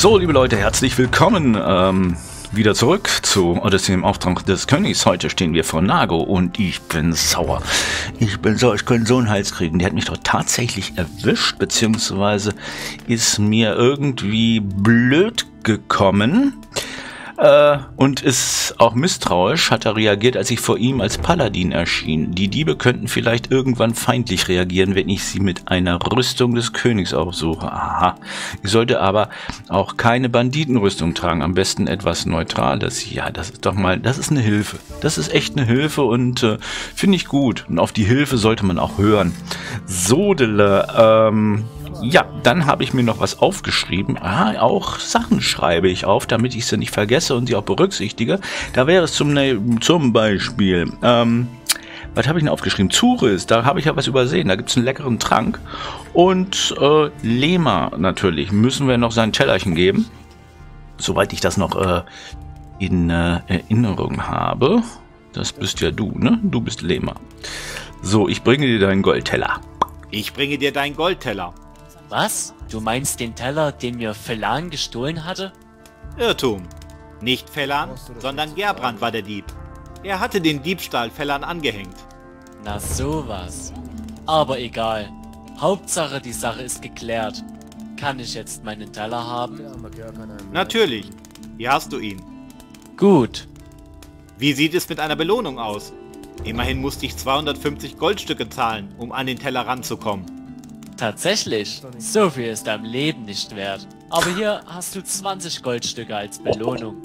So, liebe Leute, herzlich willkommen wieder zurück zu Odyssey im Auftrag des Königs. Heute stehen wir vor Nago und ich bin sauer. Ich könnte so einen Hals kriegen. Der hat mich doch tatsächlich erwischt, beziehungsweise ist mir irgendwie blöd gekommen. Und ist auch misstrauisch, hat er reagiert, als ich vor ihm als Paladin erschien. Die Diebe könnten vielleicht irgendwann feindlich reagieren, wenn ich sie mit einer Rüstung des Königs aufsuche. Aha. Ich sollte aber auch keine Banditenrüstung tragen, am besten etwas Neutrales. Ja, das ist doch mal, das ist eine Hilfe. Das ist echt eine Hilfe und finde ich gut. Und auf die Hilfe sollte man auch hören. Sodele, ja, dann habe ich mir noch was aufgeschrieben. Auch Sachen schreibe ich auf, damit ich sie nicht vergesse und sie auch berücksichtige. Da wäre es zum Beispiel, was habe ich denn aufgeschrieben? Zuris, da habe ich ja was übersehen. Da gibt es einen leckeren Trank. Und Lema natürlich, müssen wir noch sein Tellerchen geben. Soweit ich das noch in Erinnerung habe. Das bist ja du, ne? Du bist Lema. So, ich bringe dir deinen Goldteller. Ich bringe dir deinen Goldteller. Was? Du meinst den Teller, den mir Felan gestohlen hatte? Irrtum. Nicht Felan, sondern Gerbrand war der Dieb. Er hatte den Diebstahl Felan angehängt. Na sowas. Aber egal. Hauptsache die Sache ist geklärt. Kann ich jetzt meinen Teller haben? Natürlich. Hier hast du ihn. Gut. Wie sieht es mit einer Belohnung aus? Immerhin musste ich 250 Goldstücke zahlen, um an den Teller ranzukommen. Tatsächlich. So viel ist deinem Leben nicht wert. Aber hier hast du 20 Goldstücke als Belohnung.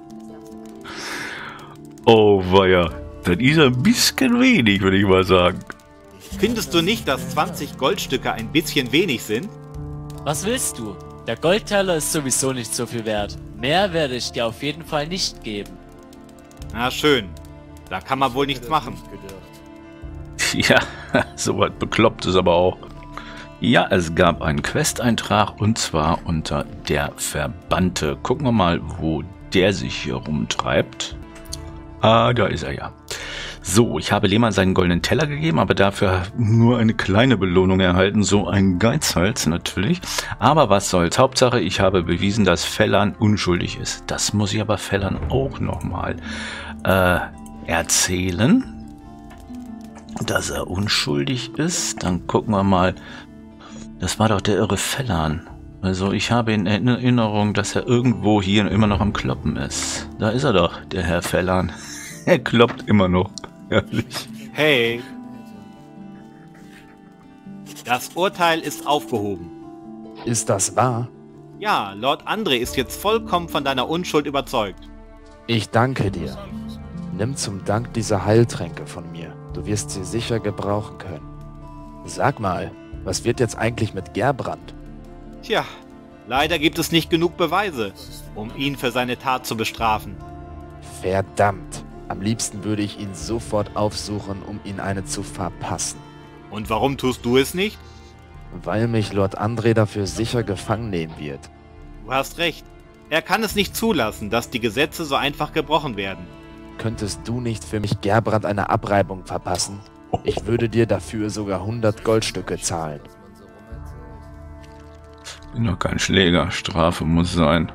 Oh weia, das ist ein bisschen wenig, würde ich mal sagen. Findest du nicht, dass 20 Goldstücke ein bisschen wenig sind? Was willst du? Der Goldteller ist sowieso nicht so viel wert. Mehr werde ich dir auf jeden Fall nicht geben. Na schön. Da kann man wohl nichts machen. Ja, so was Beklopptes aber auch. Ja, es gab einen Questeintrag und zwar unter der Verbannte. Gucken wir mal, wo der sich hier rumtreibt. Ah, da ist er ja. So, ich habe Lehmann seinen goldenen Teller gegeben, aber dafür nur eine kleine Belohnung erhalten. So ein Geizhals natürlich. Aber was soll's. Hauptsache, ich habe bewiesen, dass Felan unschuldig ist. Das muss ich aber Felan auch nochmal erzählen. Dass er unschuldig ist. Dann gucken wir mal. Das war doch der irre Felan. Also ich habe in Erinnerung, dass er irgendwo hier immer noch am Kloppen ist. Da ist er doch, der Herr Felan. Er kloppt immer noch. Herrlich. Hey. Das Urteil ist aufgehoben. Ist das wahr? Ja, Lord André ist jetzt vollkommen von deiner Unschuld überzeugt. Ich danke dir. Nimm zum Dank diese Heiltränke von mir. Du wirst sie sicher gebrauchen können. Sag mal, was wird jetzt eigentlich mit Gerbrand? Tja, leider gibt es nicht genug Beweise, um ihn für seine Tat zu bestrafen. Verdammt. Am liebsten würde ich ihn sofort aufsuchen, um ihn eine zu verpassen. Und warum tust du es nicht? Weil mich Lord André dafür sicher gefangen nehmen wird. Du hast recht. Er kann es nicht zulassen, dass die Gesetze so einfach gebrochen werden. Könntest du nicht für mich Gerbrand eine Abreibung verpassen? Ich würde dir dafür sogar 100 Goldstücke zahlen. Ich bin doch kein Schläger. Strafe muss sein.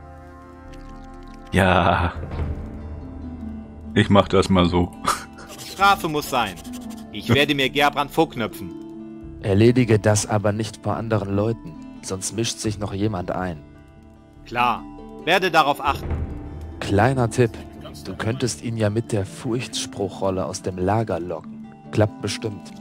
Ja. Ich mach das mal so. Strafe muss sein. Ich werde mir Gerbrand vorknöpfen. Erledige das aber nicht vor anderen Leuten, sonst mischt sich noch jemand ein. Klar, werde darauf achten. Kleiner Tipp, du könntest ihn ja mit der Furchtspruchrolle aus dem Lager locken. Klappt bestimmt.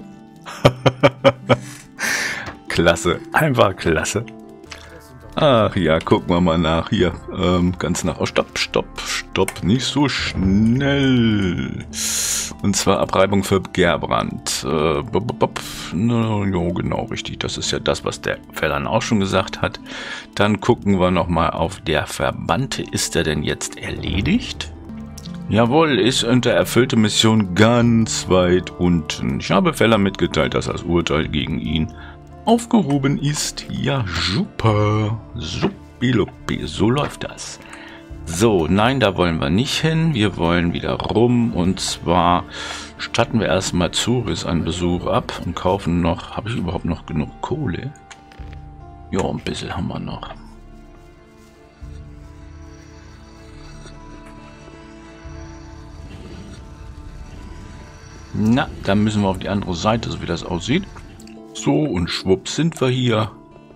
Klasse, einfach klasse. Ach ja, gucken wir mal nach hier. Ganz nach. Oh, stopp, nicht so schnell. Und zwar Abreibung für Gerbrand. Ja, genau, richtig. Das ist ja das, was der Felan auch schon gesagt hat. Dann gucken wir nochmal auf der Verbannte. Ist er denn jetzt erledigt? Jawohl, ist unter erfüllte Mission ganz weit unten. Ich habe Felan mitgeteilt, dass das Urteil gegen ihn aufgehoben ist. Ja, super. Supilupi, so läuft das. So, nein, da wollen wir nicht hin. Wir wollen wieder rum. Und zwar statten wir erstmal Zuris einen Besuch ab und kaufen noch. Habe ich überhaupt noch genug Kohle? Ja, ein bisschen haben wir noch. Na, dann müssen wir auf die andere Seite, so wie das aussieht. So, und schwupp sind wir hier.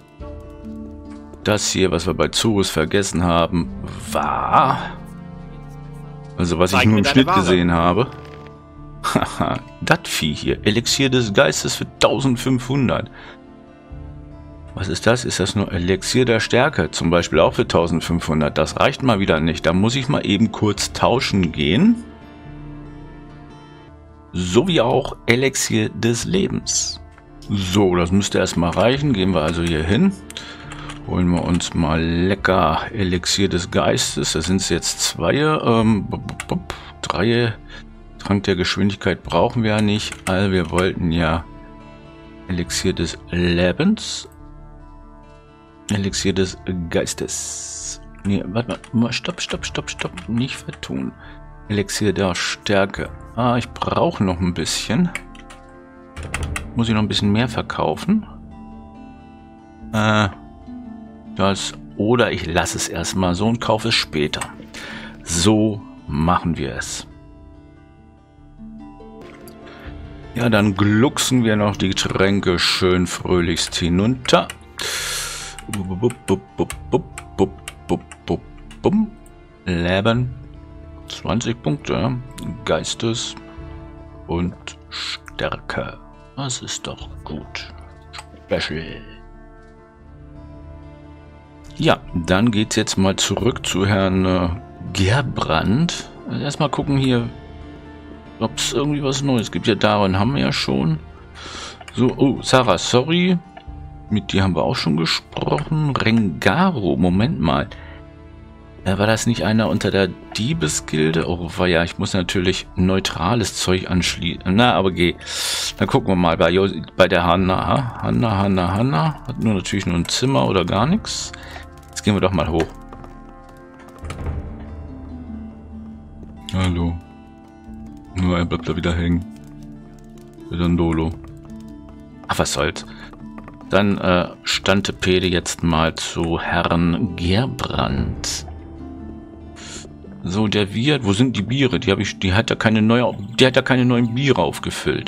Das hier, was wir bei Zorus vergessen haben, war... Also, was ich nur im Schnitt gesehen habe. Haha, das Vieh hier. Elixier des Geistes für 1500. Was ist das? Ist das nur Elixier der Stärke? Zum Beispiel auch für 1500. Das reicht mal wieder nicht. Da muss ich mal eben kurz tauschen gehen. So wie auch Elixier des Lebens. So, das müsste erstmal reichen. Gehen wir also hier hin. Holen wir uns mal lecker Elixier des Geistes. Das sind jetzt 2. 3. Trank der Geschwindigkeit brauchen wir ja nicht. Also wir wollten ja Elixier des Lebens. Elixier des Geistes. Nee, warte mal. Stopp. Nicht vertun. Elixier der Stärke. Ah, ich brauche noch ein bisschen. Muss ich noch ein bisschen mehr verkaufen? Oder ich lasse es erstmal so und kaufe es später. So machen wir es. Ja, dann glucksen wir noch die Tränke schön fröhlichst hinunter. Leben. 20 Punkte. Geistes und Stärke. Das ist doch gut. Special. Ja, dann geht's jetzt mal zurück zu Herrn Gerbrand. Also erstmal gucken hier, ob es irgendwie was Neues gibt. Ja, Darin haben wir ja schon. So, oh, Sarah, sorry. Mit dir haben wir auch schon gesprochen. Rengaro, Moment mal. War das nicht einer unter der Diebesgilde? Oh, war ja, ich muss natürlich neutrales Zeug anschließen. Na, aber geh. Dann gucken wir mal bei der Hanna. Hanna. Hat nur natürlich nur ein Zimmer oder gar nichts. Jetzt gehen wir doch mal hoch. Hallo. Nur er bleibt da wieder hängen. Wieder ein Dolo. Ach, was soll's. Dann stante Pede jetzt mal zu Herrn Gerbrand. So, der Wirt, wo sind die Biere? Die hat ja keine neuen Biere aufgefüllt.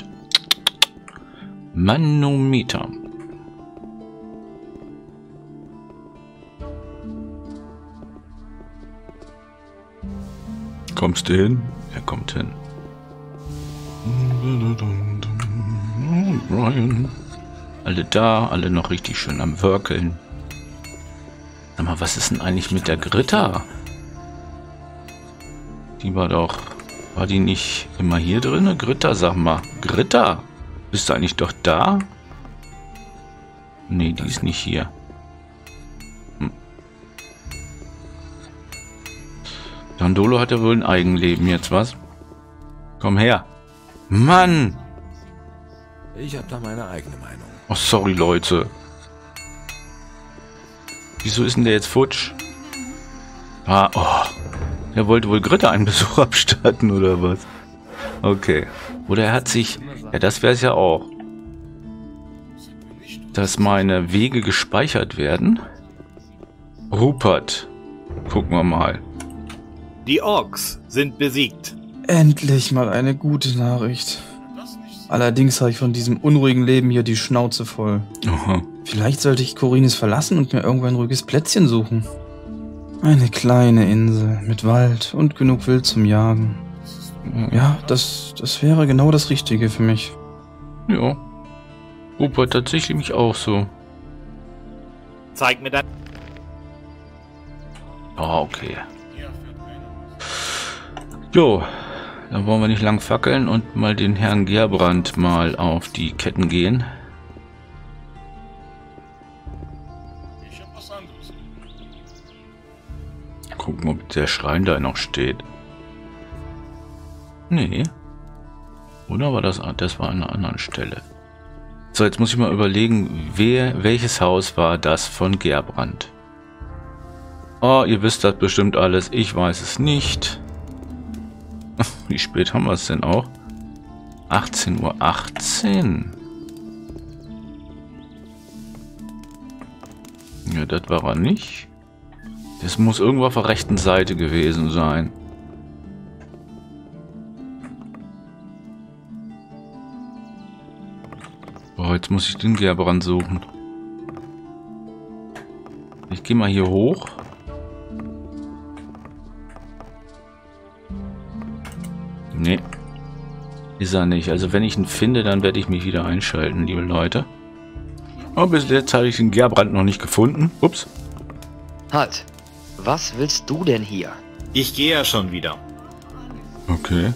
Manometer. Kommst du hin? Er kommt hin. Brian. Alle da, alle noch richtig schön am Workeln. Sag mal, was ist denn eigentlich mit der Gritta? Die war die nicht immer hier drin? Gritta, sag mal. Gritta, bist du eigentlich doch da? Nee, die ist nicht hier. Dandolo hat ja wohl ein Eigenleben jetzt, was? Komm her. Mann! Ich habe da meine eigene Meinung. Oh, sorry, Leute. Wieso ist denn der jetzt futsch? Ah, oh. Er wollte wohl Gritta einen Besuch abstatten, oder was? Okay. Oder er hat sich... Ja, das wäre es ja auch. Dass meine Wege gespeichert werden. Rupert. Gucken wir mal. Die Orks sind besiegt. Endlich mal eine gute Nachricht. Allerdings habe ich von diesem unruhigen Leben hier die Schnauze voll. Aha. Vielleicht sollte ich Khorinis verlassen und mir irgendwo ein ruhiges Plätzchen suchen. Eine kleine Insel mit Wald und genug Wild zum Jagen. Ja, das wäre genau das Richtige für mich. Ja. Rupert tatsächlich mich auch so. Zeig mir dein... Ah, okay. Jo, dann wollen wir nicht lang fackeln und mal den Herrn Gerbrand mal auf die Ketten gehen. Gucken, ob der Schrein da noch steht. Nee. Oder war das war an einer anderen Stelle? So, jetzt muss ich mal überlegen, welches Haus war das von Gerbrand? Oh, ihr wisst das bestimmt alles. Ich weiß es nicht. Wie spät haben wir es denn auch? 18:18 Uhr. Ja, das war er nicht. Das muss irgendwo auf der rechten Seite gewesen sein. jetzt muss ich den Gerbrand suchen. Ich gehe mal hier hoch. Nee. Ist er nicht. Also wenn ich ihn finde, dann werde ich mich wieder einschalten, liebe Leute. Aber bis jetzt habe ich den Gerbrand noch nicht gefunden. Ups. Halt. Was willst du denn hier? Ich gehe ja schon wieder. Okay.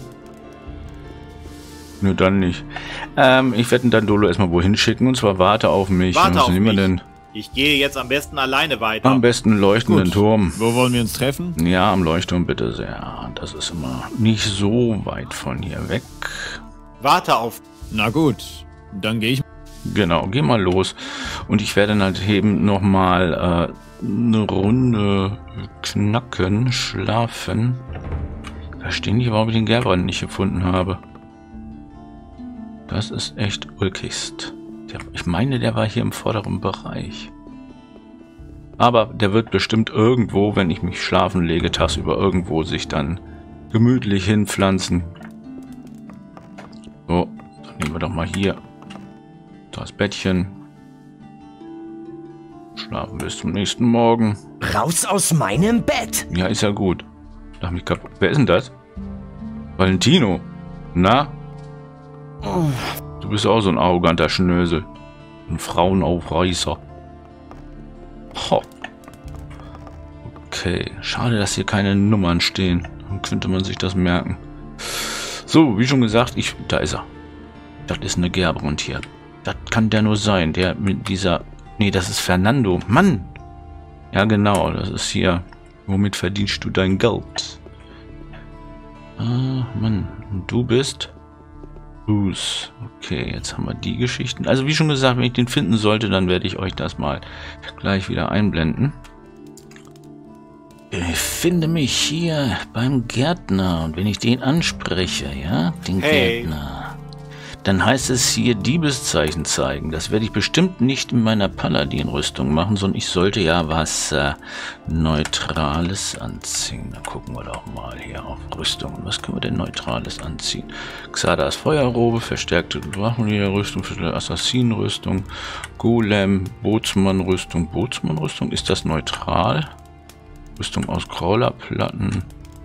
Nur dann nicht. Ich werde den Dandolo erstmal wohin schicken, und zwar warte auf mich. Warte auf mich. Denn? Ich gehe jetzt am besten alleine weiter. Am besten leuchtenden Gut. Turm. Wo wollen wir uns treffen? Ja, am Leuchtturm bitte sehr. Das ist immer nicht so weit von hier weg. Warte auf. Na gut, dann gehe ich. Genau, geh mal los. Und ich werde dann halt eben nochmal eine Runde knacken, schlafen. Ich verstehe nicht, warum ich den Gerbrand nicht gefunden habe. Das ist echt ulkigst. Ich meine, der war hier im vorderen Bereich. Aber der wird bestimmt irgendwo, wenn ich mich schlafen lege, tagsüber irgendwo sich dann gemütlich hinpflanzen. So, dann nehmen wir doch mal hier das Bettchen. Schlafen bis zum nächsten Morgen. Raus aus meinem Bett! Ja, ist ja gut. Lach mich kaputt. Wer ist denn das? Valentino. Na? Du bist auch so ein arroganter Schnösel. Ein Frauenaufreißer. Ho. Okay. Schade, dass hier keine Nummern stehen. Dann könnte man sich das merken. So, wie schon gesagt, da ist er. Das ist eine Gerbrand hier. Das kann der nur sein. Der mit dieser... Nee, das ist Fernando. Mann! Ja, genau. Das ist hier... Womit verdienst du dein Geld? Ah, Mann. Und du bist... Bruce. Okay, jetzt haben wir die Geschichten. Also wie schon gesagt, wenn ich den finden sollte, dann werde ich euch das mal gleich wieder einblenden. Ich finde mich hier beim Gärtner und wenn ich den anspreche, ja, den Gärtner, dann heißt es hier Diebeszeichen zeigen. Das werde ich bestimmt nicht in meiner Paladin-Rüstung machen, sondern ich sollte ja was Neutrales anziehen. Da gucken wir doch mal hier auf Rüstung. Was können wir denn Neutrales anziehen? Xardas Feuerrobe, verstärkte Drachenjäger-Rüstung, Assassinenrüstung, Golem, Bootsmann-Rüstung. Bootsmann-Rüstung, ist das neutral? Rüstung aus Crawlerplatten.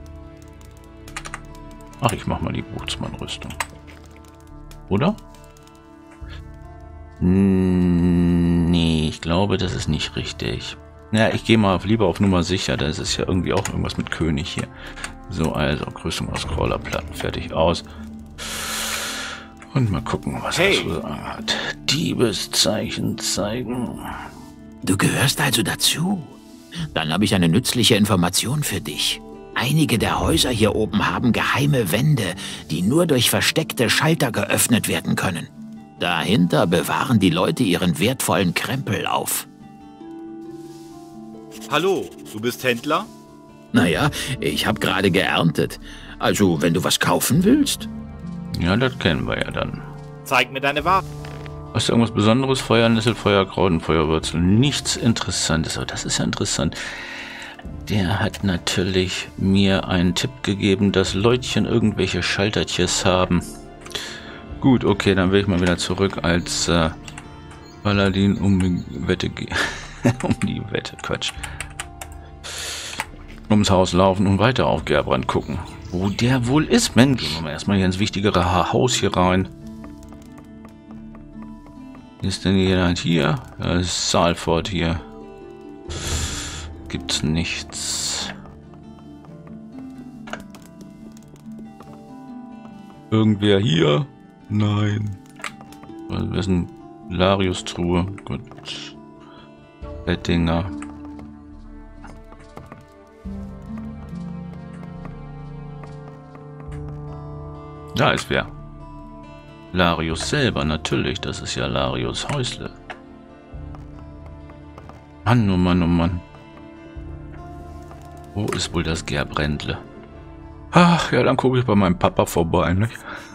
Ach, ich mach mal die Bootsmann-Rüstung. Oder? Nee, ich glaube, das ist nicht richtig. Ja, ich gehe mal lieber auf Nummer sicher. Da ist es ja irgendwie auch irgendwas mit König hier. So, also, Rüstung aus Crawlerplatten. Fertig aus. Und mal gucken, was er zu sagen hat. Diebeszeichen zeigen. Du gehörst also dazu. Dann habe ich eine nützliche Information für dich. Einige der Häuser hier oben haben geheime Wände, die nur durch versteckte Schalter geöffnet werden können. Dahinter bewahren die Leute ihren wertvollen Krempel auf. Hallo, du bist Händler? Naja, ich habe gerade geerntet. Also, wenn du was kaufen willst. Ja, das kennen wir ja dann. Zeig mir deine Ware. Hast du irgendwas Besonderes? Feuernessel, Feuerkraut und Feuerwurzel. Nichts Interessantes. Aber das ist ja interessant. Der hat natürlich mir einen Tipp gegeben, dass Leutchen irgendwelche Schaltertjes haben. Gut, okay, dann will ich mal wieder zurück als Paladin um die Wette gehen. Um die Wette, Quatsch. Ums Haus laufen und weiter auf Gerbrand gucken. Wo der wohl ist, Mensch. Gehen wir mal erstmal hier ins wichtigere Haus hier rein. Ist denn jemand hier? Das ist Salford hier. Gibt's nichts. Irgendwer hier? Nein. Was ist denn Larius-Truhe? Gut. Bettinger. Da ist wer. Larius selber, natürlich. Das ist ja Larius Häusle. Mann, oh Mann, oh Mann. Wo ist wohl das Gerbrändle? Ach, ja, dann gucke ich bei meinem Papa vorbei, ne?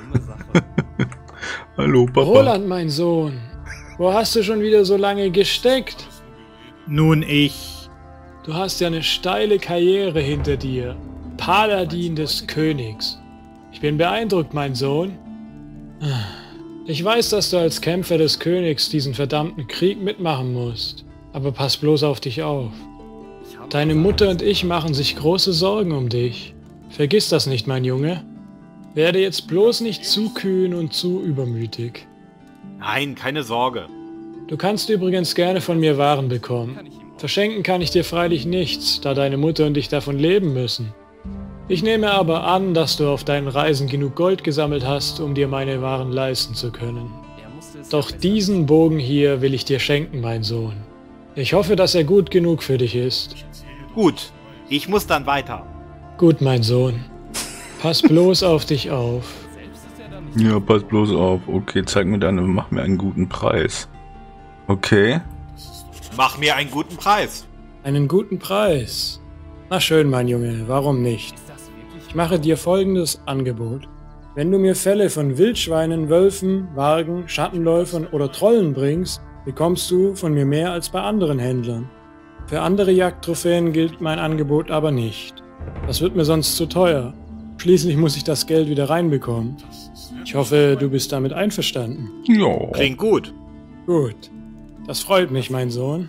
Hallo, Papa. Roland, mein Sohn. Wo hast du schon wieder so lange gesteckt? Nun, ich... Du hast ja eine steile Karriere hinter dir. Paladin des Königs. Ich bin beeindruckt, mein Sohn. Ich weiß, dass du als Kämpfer des Königs diesen verdammten Krieg mitmachen musst. Aber pass bloß auf dich auf. Deine Mutter und ich machen sich große Sorgen um dich. Vergiss das nicht, mein Junge. Werde jetzt bloß nicht zu kühn und zu übermütig. Nein, keine Sorge. Du kannst übrigens gerne von mir Waren bekommen. Verschenken kann ich dir freilich nichts, da deine Mutter und ich davon leben müssen. Ich nehme aber an, dass du auf deinen Reisen genug Gold gesammelt hast, um dir meine Waren leisten zu können. Doch diesen Bogen hier will ich dir schenken, mein Sohn. Ich hoffe, dass er gut genug für dich ist. Gut, ich muss dann weiter. Gut, mein Sohn. Pass bloß auf dich auf. Ja, pass bloß auf. Okay, mach mir einen guten Preis. Okay. Mach mir einen guten Preis. Einen guten Preis? Na schön, mein Junge, warum nicht? Ich mache dir folgendes Angebot. Wenn du mir Felle von Wildschweinen, Wölfen, Wargen, Schattenläufern oder Trollen bringst, bekommst du von mir mehr als bei anderen Händlern. Für andere Jagdtrophäen gilt mein Angebot aber nicht. Das wird mir sonst zu teuer. Schließlich muss ich das Geld wieder reinbekommen. Ich hoffe, du bist damit einverstanden. Ja. Klingt gut. Gut. Das freut mich, mein Sohn.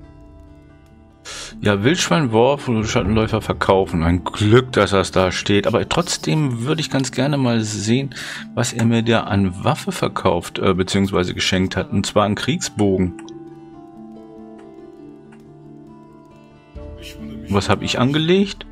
Ja, Wildschwein, Worf und Schattenläufer verkaufen. Ein Glück, dass das da steht. Aber trotzdem würde ich ganz gerne mal sehen, was er mir da an Waffe verkauft, beziehungsweise geschenkt hat. Und zwar einen Kriegsbogen. Was habe ich angelegt?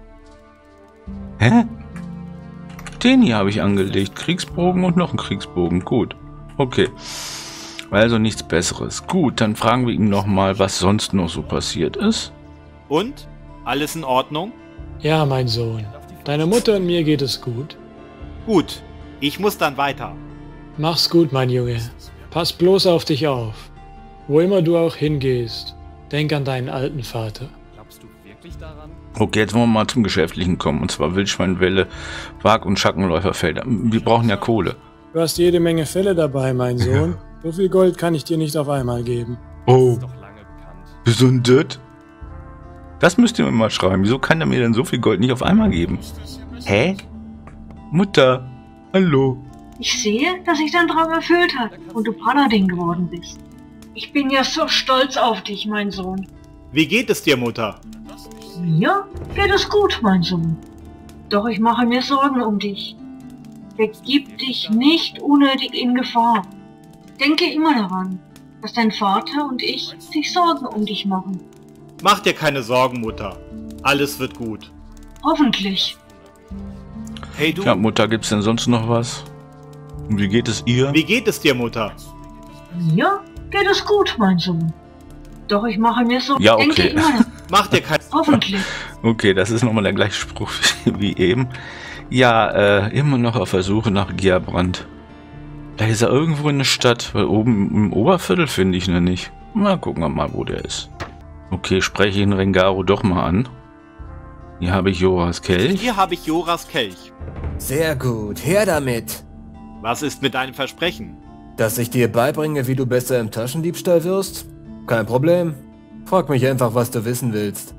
Hä? Den hier habe ich angelegt. Kriegsbogen und noch einen Kriegsbogen. Gut. Okay. Also nichts Besseres. Gut, dann fragen wir ihn nochmal, was sonst noch so passiert ist. Und? Alles in Ordnung? Ja, mein Sohn. Deiner Mutter und mir geht es gut. Gut, ich muss dann weiter. Mach's gut, mein Junge. Pass bloß auf dich auf. Wo immer du auch hingehst, denk an deinen alten Vater. Okay, jetzt wollen wir mal zum Geschäftlichen kommen. Und zwar Wildschweinwelle, Wag- und Schattenläuferfelder. Wir brauchen ja Kohle. Du hast jede Menge Felle dabei, mein Sohn. So viel Gold kann ich dir nicht auf einmal geben. Oh, wieso ein das? Das müsst ihr mir mal schreiben. Wieso kann er mir denn so viel Gold nicht auf einmal geben? Hä? Mutter, hallo. Ich sehe, dass sich dein Traum erfüllt hat und du Paladin geworden bist. Ich bin ja so stolz auf dich, mein Sohn. Wie geht es dir, Mutter? Mir geht es gut, mein Sohn. Doch ich mache mir Sorgen um dich. Begib dich nicht unnötig in Gefahr. Denke immer daran, dass dein Vater und ich sich Sorgen um dich machen. Mach dir keine Sorgen, Mutter. Alles wird gut. Hoffentlich. Hey du. Ja, Mutter, gibt's denn sonst noch was? Und wie geht es ihr? Wie geht es dir, Mutter? Mir geht es gut, mein Sohn. Doch ich mache mir Sorgen. Ja, okay. Denke immer daran. Mach dir keine Hoffentlich. Okay, das ist nochmal der gleiche Spruch wie eben. Ja, immer noch auf der Suche nach Giabrand. Da ist er irgendwo in der Stadt, weil oben im Oberviertel finde ich ihn nicht. Mal gucken wir mal, wo der ist. Okay, spreche ich den Rengaro doch mal an. Hier habe ich Joras Kelch. Hier habe ich Joras Kelch. Sehr gut, her damit. Was ist mit deinem Versprechen? Dass ich dir beibringe, wie du besser im Taschendiebstahl wirst? Kein Problem. Frag mich einfach, was du wissen willst.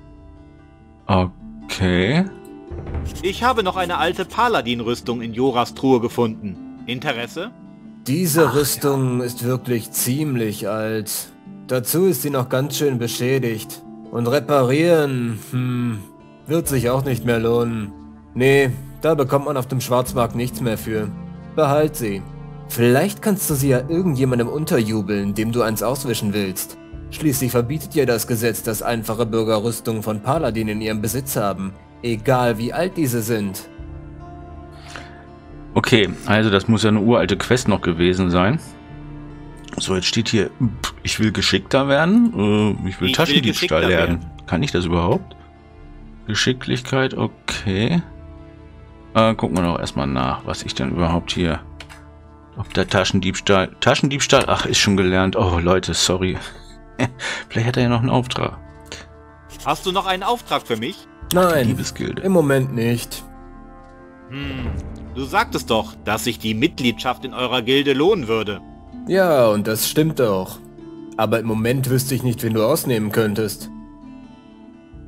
Okay. Ich habe noch eine alte Paladin-Rüstung in Joras Truhe gefunden. Interesse? Diese Rüstung ist wirklich ziemlich alt. Dazu ist sie noch ganz schön beschädigt. Und reparieren, wird sich auch nicht mehr lohnen. Nee, da bekommt man auf dem Schwarzmarkt nichts mehr für. Behalt sie. Vielleicht kannst du sie ja irgendjemandem unterjubeln, dem du eins auswischen willst. Schließlich verbietet ja das Gesetz, dass einfache Bürger Rüstungen von Paladinen in ihrem Besitz haben. Egal wie alt diese sind. Okay, also das muss ja eine uralte Quest noch gewesen sein. So, jetzt steht hier, ich will geschickter werden. Ich will Taschendiebstahl lernen. Kann ich das überhaupt? Geschicklichkeit, okay. Gucken wir doch erstmal nach, was ich denn überhaupt hier... Ob der Taschendiebstahl... Taschendiebstahl? Ach, ist schon gelernt. Oh, Leute, sorry. Vielleicht hat er ja noch einen Auftrag. Hast du noch einen Auftrag für mich? Nein, Liebesgilde. im Moment nicht. Du sagtest doch, dass sich die Mitgliedschaft in eurer Gilde lohnen würde. Ja, und das stimmt auch. Aber im Moment wüsste ich nicht, wen du ausnehmen könntest.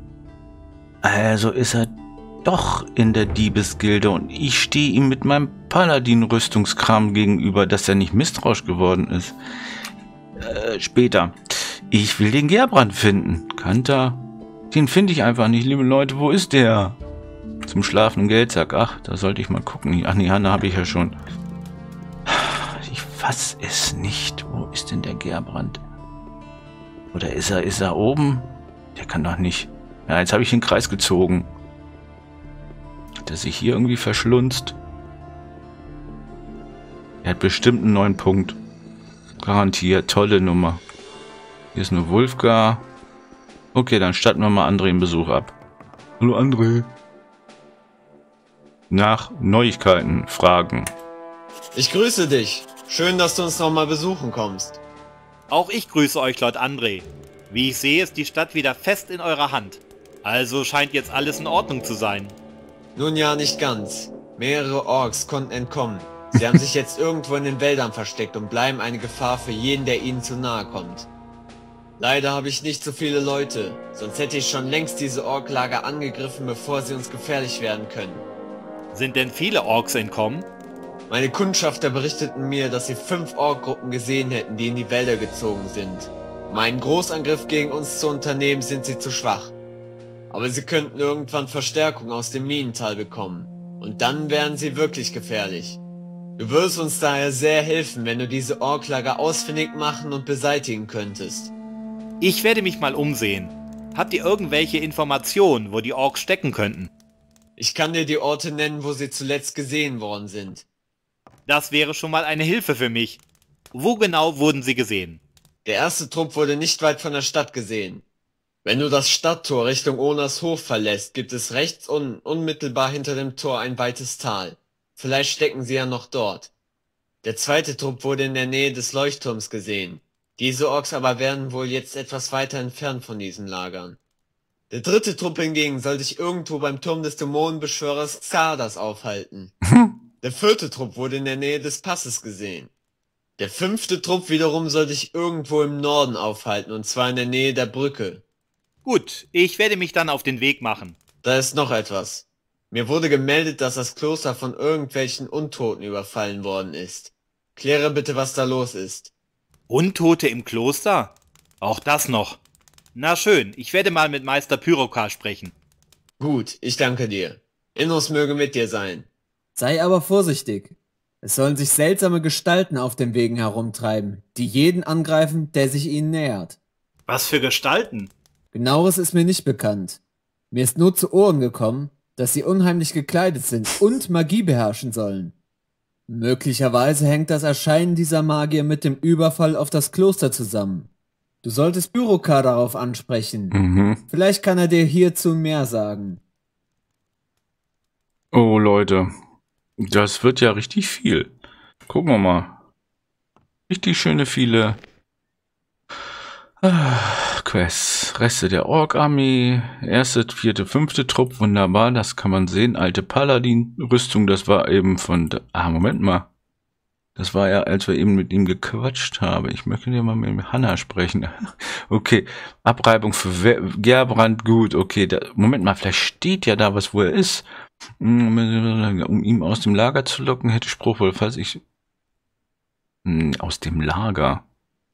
Also ist er doch in der Diebesgilde und ich stehe ihm mit meinem Paladin-Rüstungskram gegenüber, dass er nicht misstrauisch geworden ist. Später. Ich will den Gerbrand finden. Kanter? Den finde ich einfach nicht, liebe Leute. Wo ist der? Zum schlafenden Geldsack. Ach, da sollte ich mal gucken. Ach nee, Hanna habe ich ja schon. Ich fass es nicht. Wo ist denn der Gerbrand? Oder ist er oben? Der kann doch nicht. Ja, jetzt habe ich den Kreis gezogen. Hat er sich hier irgendwie verschlunzt? Er hat bestimmt einen neuen Punkt. Garantiert. Tolle Nummer. Hier ist nur Wulfgar. Okay, dann statten wir mal André einen Besuch ab. Hallo André. Nach Neuigkeiten fragen. Ich grüße dich. Schön, dass du uns nochmal besuchen kommst. Auch ich grüße euch, Lord André. Wie ich sehe, ist die Stadt wieder fest in eurer Hand. Also scheint jetzt alles in Ordnung zu sein. Nun ja, nicht ganz. Mehrere Orks konnten entkommen. Sie haben sich jetzt irgendwo in den Wäldern versteckt und bleiben eine Gefahr für jeden, der ihnen zu nahe kommt. Leider habe ich nicht so viele Leute, sonst hätte ich schon längst diese Orklager angegriffen, bevor sie uns gefährlich werden können. Sind denn viele Orks entkommen? Meine Kundschafter berichteten mir, dass sie 5 Orkgruppen gesehen hätten, die in die Wälder gezogen sind. Um einen Großangriff gegen uns zu unternehmen, sind sie zu schwach. Aber sie könnten irgendwann Verstärkung aus dem Minental bekommen. Und dann wären sie wirklich gefährlich. Du würdest uns daher sehr helfen, wenn du diese Orklager ausfindig machen und beseitigen könntest. Ich werde mich mal umsehen. Habt ihr irgendwelche Informationen, wo die Orks stecken könnten? Ich kann dir die Orte nennen, wo sie zuletzt gesehen worden sind. Das wäre schon mal eine Hilfe für mich. Wo genau wurden sie gesehen? Der erste Trupp wurde nicht weit von der Stadt gesehen. Wenn du das Stadttor Richtung Onas Hof verlässt, gibt es rechts unmittelbar hinter dem Tor ein weites Tal. Vielleicht stecken sie ja noch dort. Der zweite Trupp wurde in der Nähe des Leuchtturms gesehen. Diese Orks aber werden wohl jetzt etwas weiter entfernt von diesen Lagern. Der dritte Trupp hingegen soll sich irgendwo beim Turm des Dämonenbeschwörers Xardas aufhalten. Der vierte Trupp wurde in der Nähe des Passes gesehen. Der fünfte Trupp wiederum soll sich irgendwo im Norden aufhalten, und zwar in der Nähe der Brücke. Gut, ich werde mich dann auf den Weg machen. Da ist noch etwas. Mir wurde gemeldet, dass das Kloster von irgendwelchen Untoten überfallen worden ist. Kläre bitte, was da los ist. Untote im Kloster? Auch das noch. Na schön, ich werde mal mit Meister Pyrokar sprechen. Gut, ich danke dir. Innos möge mit dir sein. Sei aber vorsichtig. Es sollen sich seltsame Gestalten auf den Wegen herumtreiben, die jeden angreifen, der sich ihnen nähert. Was für Gestalten? Genaueres ist mir nicht bekannt. Mir ist nur zu Ohren gekommen, dass sie unheimlich gekleidet sind und Magie beherrschen sollen. Möglicherweise hängt das Erscheinen dieser Magier mit dem Überfall auf das Kloster zusammen. Du solltest Pyrokar darauf ansprechen. Vielleicht kann er dir hierzu mehr sagen. Oh Leute, das wird ja richtig viel. Gucken wir mal. Richtig schöne viele Quests. Reste der Ork-Armee. Erste, vierte, fünfte Trupp. Wunderbar, das kann man sehen. Alte Paladin-Rüstung, das war eben von... Moment mal. Das war ja, als wir eben mit ihm gequatscht haben. Ich möchte ja mal mit Hanna sprechen. Okay, Abreibung für Gerbrand, gut. Okay, Moment mal, vielleicht steht ja da was, wo er ist. Um ihn aus dem Lager zu locken, hätte Spruchwohl, falls ich... Aus dem Lager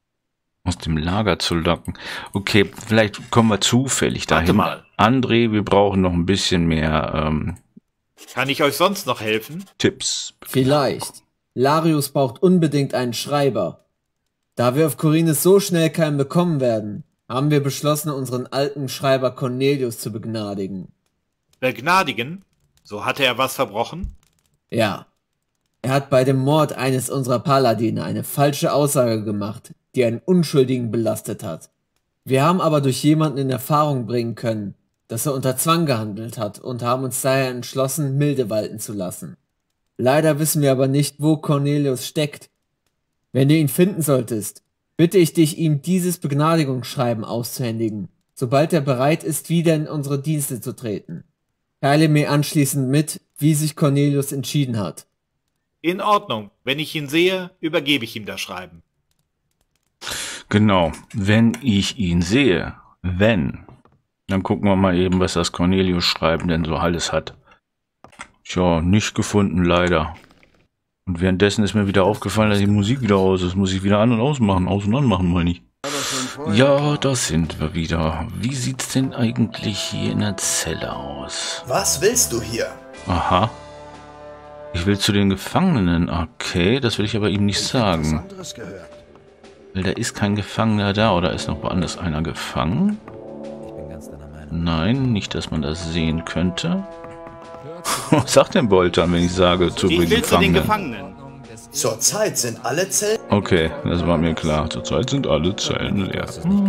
zu locken. Okay, vielleicht kommen wir zufällig dahin. Warte mal. André, wir brauchen noch ein bisschen mehr Kann ich euch sonst noch helfen? Tipps. Vielleicht. Larius braucht unbedingt einen Schreiber. Da wir auf Khorinis so schnell keinen bekommen werden, haben wir beschlossen, unseren alten Schreiber Cornelius zu begnadigen. Begnadigen? So hatte er was verbrochen? Ja. Er hat bei dem Mord eines unserer Paladine eine falsche Aussage gemacht, die einen Unschuldigen belastet hat. Wir haben aber durch jemanden in Erfahrung bringen können, dass er unter Zwang gehandelt hat und haben uns daher entschlossen, Milde walten zu lassen. Leider wissen wir aber nicht, wo Cornelius steckt. Wenn du ihn finden solltest, bitte ich dich, ihm dieses Begnadigungsschreiben auszuhändigen, sobald er bereit ist, wieder in unsere Dienste zu treten. Teile mir anschließend mit, wie sich Cornelius entschieden hat. In Ordnung. Wenn ich ihn sehe, übergebe ich ihm das Schreiben. Genau, wenn ich ihn sehe. Dann gucken wir mal eben, was das Cornelius-Schreiben denn so alles hat. Tja, nicht gefunden, leider. Und währenddessen ist mir wieder aufgefallen, dass die Musik wieder aus ist. Muss ich wieder an- und ausmachen. Aus- und anmachen, meine ich. Ja, da sind wir wieder. Wie sieht's denn eigentlich hier in der Zelle aus? Was willst du hier? Aha. Ich will zu den Gefangenen. Okay, das will ich aber ihm nicht sagen. Weil da ist kein Gefangener da. Oder ist noch woanders einer gefangen? Nein, nicht, dass man das sehen könnte. Was sagt denn Bolter, wenn ich sage, zu den Gefangenen? Zurzeit sind alle Zellen... Okay, das war mir klar. Zurzeit sind alle Zellen leer.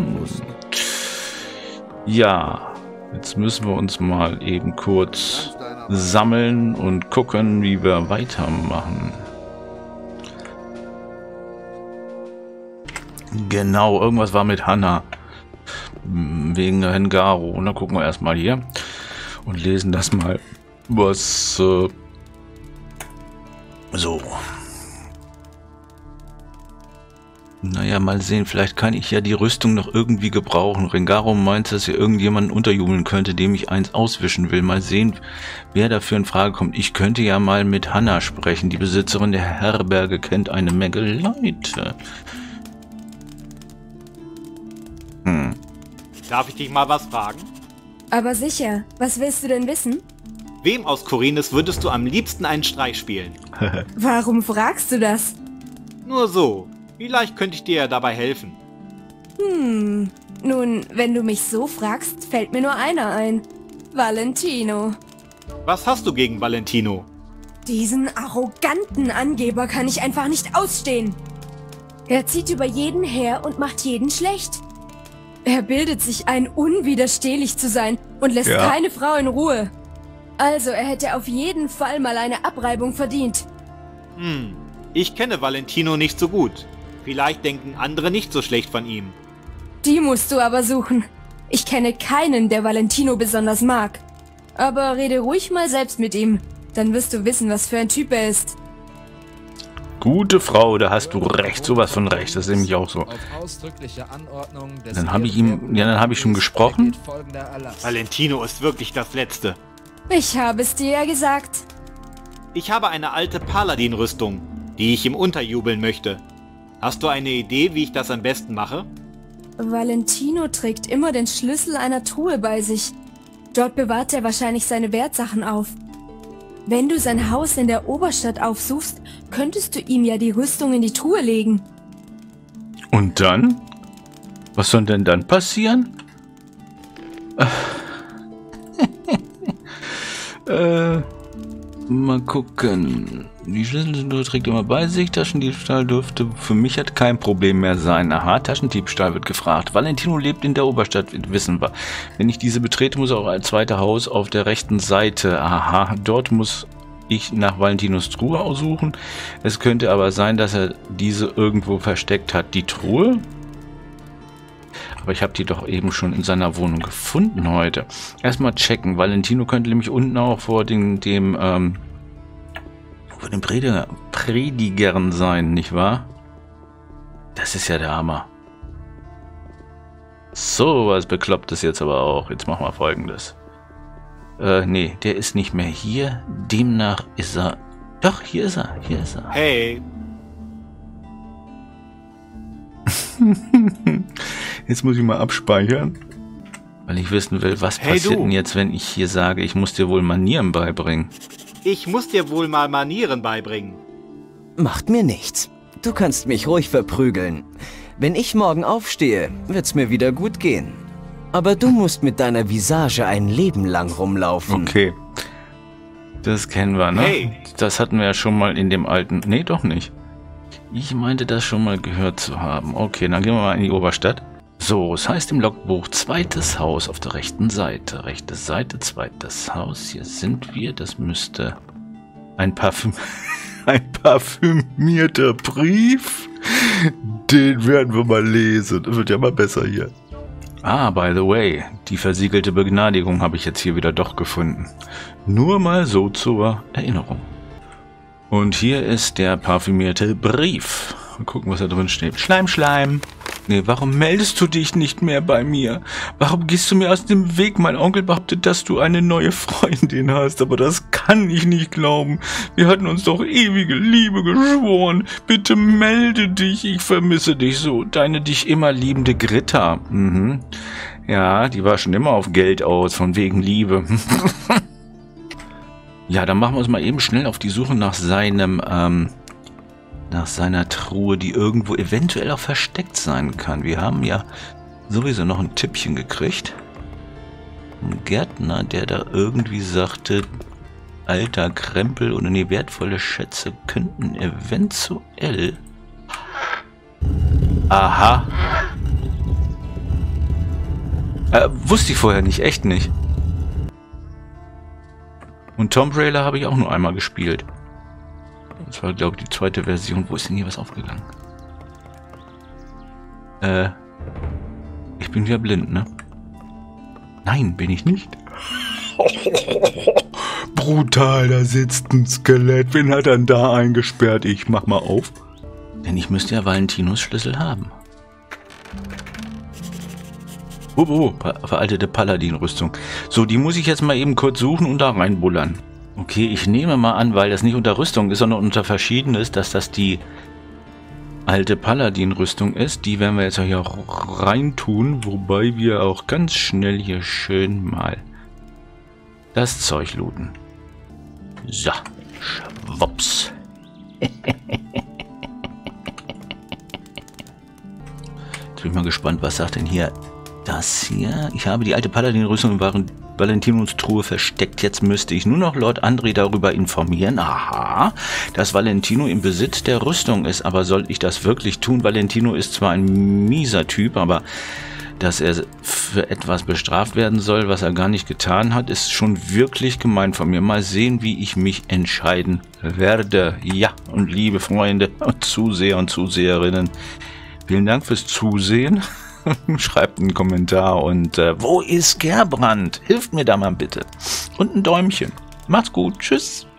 Ja, jetzt müssen wir uns mal eben kurz sammeln und gucken, wie wir weitermachen. Genau, irgendwas war mit Hannah. Wegen Hengaro. Und dann gucken wir erstmal hier und lesen das mal, was so. Naja, mal sehen, vielleicht kann ich ja die Rüstung noch irgendwie gebrauchen. Rengaro meint, dass er irgendjemanden unterjubeln könnte, dem ich eins auswischen will. Mal sehen, wer dafür in Frage kommt. Ich könnte ja mal mit Hannah sprechen. Die Besitzerin der Herberge kennt eine Menge Leute. Darf ich dich mal was fragen? Aber sicher. Was willst du denn wissen? Wem aus Khorinis würdest du am liebsten einen Streich spielen? Warum fragst du das? Nur so. Vielleicht könnte ich dir ja dabei helfen. Nun, wenn du mich so fragst, fällt mir nur einer ein. Valentino. Was hast du gegen Valentino? Diesen arroganten Angeber kann ich einfach nicht ausstehen. Er zieht über jeden her und macht jeden schlecht. Er bildet sich ein, unwiderstehlich zu sein und lässt keine Frau in Ruhe. Also, er hätte auf jeden Fall mal eine Abreibung verdient. Ich kenne Valentino nicht so gut. Vielleicht denken andere nicht so schlecht von ihm. Die musst du aber suchen. Ich kenne keinen, der Valentino besonders mag. Aber rede ruhig mal selbst mit ihm. Dann wirst du wissen, was für ein Typ er ist. Gute Frau, da hast du recht, sowas von recht, das ist nämlich auch so. Dann habe ich ihm, dann habe ich schon gesprochen. Valentino ist wirklich das Letzte. Ich habe es dir ja gesagt. Ich habe eine alte Paladin-Rüstung, die ich ihm unterjubeln möchte. Hast du eine Idee, wie ich das am besten mache? Valentino trägt immer den Schlüssel einer Truhe bei sich. Dort bewahrt er wahrscheinlich seine Wertsachen auf. Wenn du sein Haus in der Oberstadt aufsuchst, könntest du ihm ja die Rüstung in die Truhe legen. Und dann? Was soll denn dann passieren? Mal gucken. Die Schlüssel trägt immer bei sich. Taschendiebstahl dürfte für mich halt kein Problem mehr sein. Aha, Taschendiebstahl wird gefragt. Valentino lebt in der Oberstadt, wissen wir. Wenn ich diese betrete, muss auch ein zweites Haus auf der rechten Seite. Aha, dort muss ich nach Valentinos Truhe aussuchen. Es könnte aber sein, dass er diese irgendwo versteckt hat. Die Truhe? Aber ich habe die doch eben schon in seiner Wohnung gefunden heute. Erstmal checken. Valentino könnte nämlich unten auch vor dem Predigern sein, nicht wahr? Das ist ja der Hammer. So was Beklopptes jetzt aber auch. Jetzt machen wir Folgendes. Nee, der ist nicht mehr hier. Demnach ist er... Doch, hier ist er. Hier ist er. Hey. Jetzt muss ich mal abspeichern. Weil ich wissen will, was passiert denn jetzt, wenn ich hier sage, ich muss dir wohl Manieren beibringen. Ich muss dir wohl mal Manieren beibringen. Macht mir nichts. Du kannst mich ruhig verprügeln. Wenn ich morgen aufstehe, wird's mir wieder gut gehen. Aber du musst mit deiner Visage ein Leben lang rumlaufen. Okay. Das kennen wir, ne? Hey. Das hatten wir ja schon mal in dem alten... Nee, doch nicht. Ich meinte das schon mal gehört zu haben. Okay, dann gehen wir mal in die Oberstadt. So, es heißt im Logbuch, zweites Haus auf der rechten Seite. Rechte Seite, zweites Haus. Hier sind wir. Das müsste ein parfümierter Brief. Den werden wir mal lesen. Das wird ja mal besser hier. Ah, by the way, die versiegelte Begnadigung habe ich jetzt hier wieder doch gefunden. Nur mal so zur Erinnerung. Und hier ist der parfümierte Brief. Mal gucken, was da drin steht. Schleim, Schleim. Nee, warum meldest du dich nicht mehr bei mir? Warum gehst du mir aus dem Weg? Mein Onkel behauptet, dass du eine neue Freundin hast, aber das kann ich nicht glauben. Wir hatten uns doch ewige Liebe geschworen. Bitte melde dich, ich vermisse dich so. Deine dich immer liebende Gritta. Mhm. Ja, die war schon immer auf Geld aus, von wegen Liebe. Ja, dann machen wir uns mal eben schnell auf die Suche nach seinem, nach seiner Truhe, die irgendwo eventuell auch versteckt sein kann. Wir haben ja sowieso noch ein Tippchen gekriegt. Ein Gärtner, der da irgendwie sagte, alter Krempel oder nee, wertvolle Schätze könnten eventuell... Aha. Wusste ich vorher nicht, echt nicht. Und Tomb Raider habe ich auch nur einmal gespielt. Das war, glaube ich, die zweite Version. Wo ist denn hier was aufgegangen? Ich bin wieder blind, ne? Nein, bin ich nicht. Brutal, da sitzt ein Skelett. Wen hat er denn da eingesperrt? Ich mach mal auf. Denn ich müsste ja Valentinos Schlüssel haben. Veraltete Paladin-Rüstung. So, die muss ich jetzt mal eben kurz suchen und da reinbullern. Okay, ich nehme mal an, weil das nicht unter Rüstung ist, sondern unter Verschiedenes, dass das die alte Paladin-Rüstung ist. Die werden wir jetzt hier auch reintun, wobei wir auch ganz schnell hier schön mal das Zeug looten. So, schwupps. Jetzt bin ich mal gespannt, was sagt denn hier das hier? Ich habe die alte Paladin-Rüstung in Valentinos Truhe versteckt. Jetzt müsste ich nur noch Lord André darüber informieren. Aha, dass Valentino im Besitz der Rüstung ist. Aber soll ich das wirklich tun? Valentino ist zwar ein mieser Typ, aber dass er für etwas bestraft werden soll, was er gar nicht getan hat, ist schon wirklich gemein von mir. Mal sehen, wie ich mich entscheiden werde. Ja, und liebe Freunde und Zuseher und Zuseherinnen, vielen Dank fürs Zusehen. Schreibt einen Kommentar und wo ist Gerbrand? Hilft mir da mal bitte. Und ein Däumchen. Macht's gut. Tschüss.